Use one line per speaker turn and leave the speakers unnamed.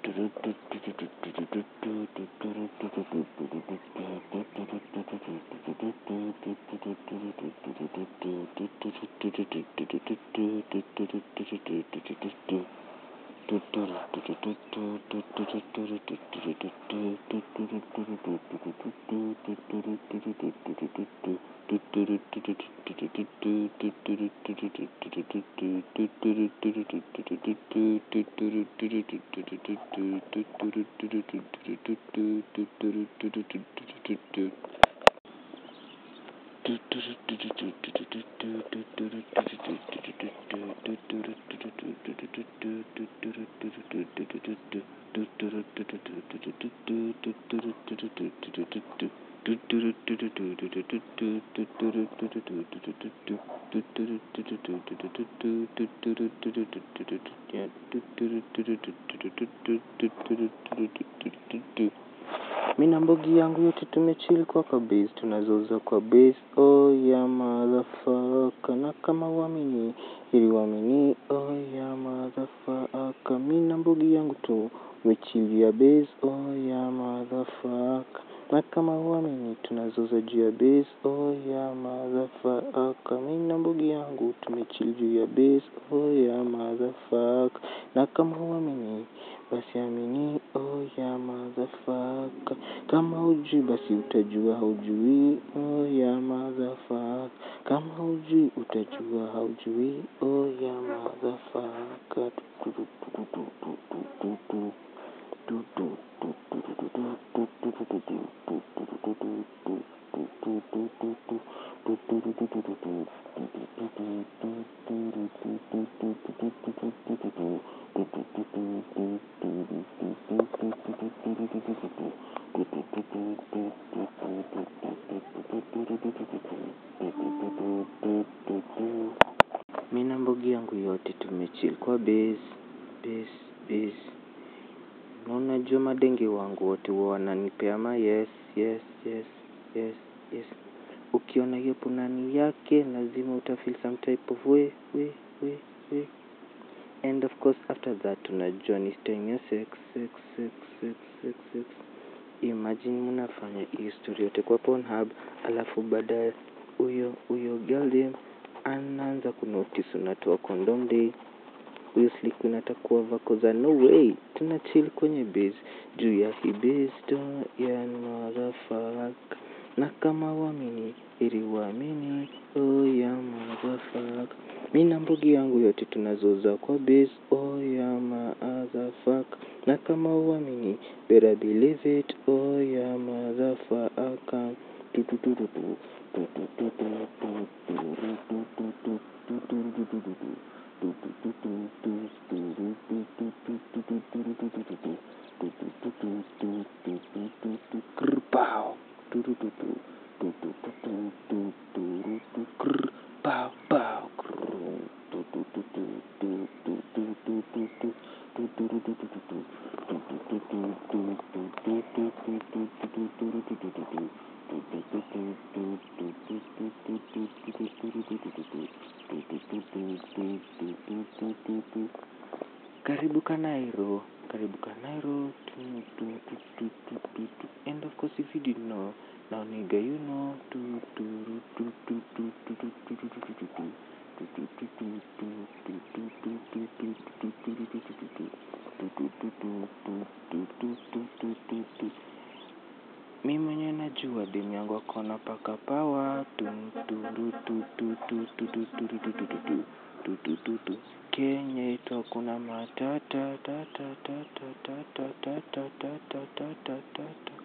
Mina mbogi yangu yote tumechill kwa base, tunazoza kwa base, oh yeah motherfucker. Na kama wamini, hili wamini, oh yeah motherfucker. Mina mbogi yangu tumechill ya base, oh yeah motherfucker. Na kama wamini, tunazoza juu ya base, oh yeah motherfucker. Mina mbogi yangu tumechill juu ya base, oh yeah motherfucker. Na kama wamini, basi amini, oh yeah motherfucker. Kama hujui basi utajua haujui, oh yeah motherfucker. Kama hujui utajua haujui, oh yeah motherfucker. Mina mbogi yangu yote tumechill kwa base. Na unajua madenge wangu wote wananipea ma yes. Ukiona hiyo punani yake lazima utafeel some type of way. And of course after that tunajua ni time ya sex. Imagine munafanya hii story yote kwa Pornhub, alafu baadaye huyo girl dem anaanza kunotice unatoa condom day. Huyo slick queen atakuwa vako za no way. Tuna chill kwenye base juu ya hii base ya motherfucker. Na kama wamini ili wamini, oh yeah motherfucker. Mina mbogi yangu yote tunazoza kwa base, oh yeah motherfucker. Na kama wamini better believe it, oh yeah motherfucker. Karibu Kanairo. And of course if you didn't know, now nigga you know. Mimi mwenyewe najua demu yangu akona paka power. Kenya ito kuna matata.